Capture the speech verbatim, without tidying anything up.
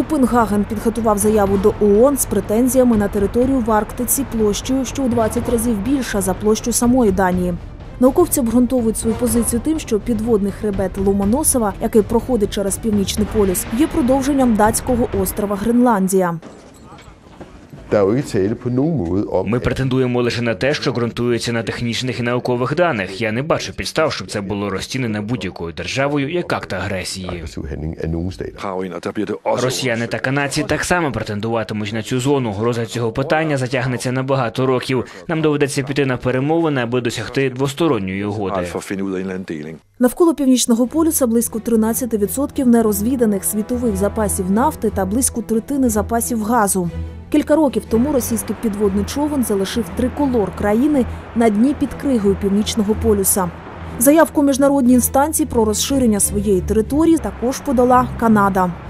Копенгаген підготував заяву до ООН з претензіями на територію в Арктиці площею, що у двадцять разів більша за площу самої Данії. Науковці обґрунтовують свою позицію тим, що підводний хребет Ломоносова, який проходить через Північний полюс, є продовженням датського острова Гренландія. Ми претендуємо лише на те, що ґрунтується на технічних і наукових даних. Я не бачу підстав, щоб це було розцінено будь-якою державою як акт агресії. Росіяни та канадці так само претендуватимуть на цю зону. Розгляд цього питання затягнеться на багато років. Нам доведеться піти на перемовини, аби досягти двосторонньої угоди. Навколо Північного полюса близько тринадцяти відсотків нерозвіданих світових запасів нафти та близько третини запасів газу. Кілька років тому російський підводний човен залишив триколор країни на дні під кригою Північного полюса. Заявку міжнародній інстанції про розширення своєї території також подала Канада.